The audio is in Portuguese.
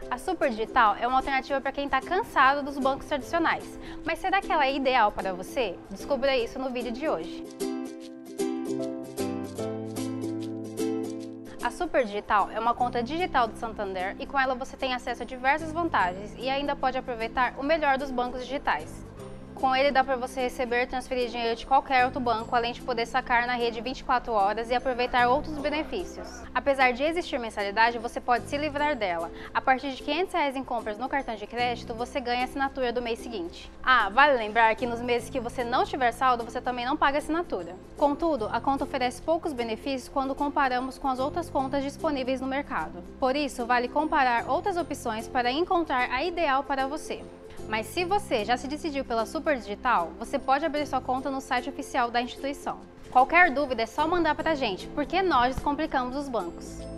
A Super Digital é uma alternativa para quem está cansado dos bancos tradicionais. Mas será que ela é ideal para você? Descubra isso no vídeo de hoje. A Super Digital é uma conta digital do Santander e com ela você tem acesso a diversas vantagens e ainda pode aproveitar o melhor dos bancos digitais. Com ele dá para você receber e transferir dinheiro de qualquer outro banco, além de poder sacar na rede 24 horas e aproveitar outros benefícios. Apesar de existir mensalidade, você pode se livrar dela. A partir de R$ 500 em compras no cartão de crédito, você ganha a assinatura do mês seguinte. Ah, vale lembrar que nos meses que você não tiver saldo, você também não paga assinatura. Contudo, a conta oferece poucos benefícios quando comparamos com as outras contas disponíveis no mercado. Por isso, vale comparar outras opções para encontrar a ideal para você. Mas se você já se decidiu pela Super Digital, você pode abrir sua conta no site oficial da instituição. Qualquer dúvida é só mandar pra gente, porque nós descomplicamos os bancos.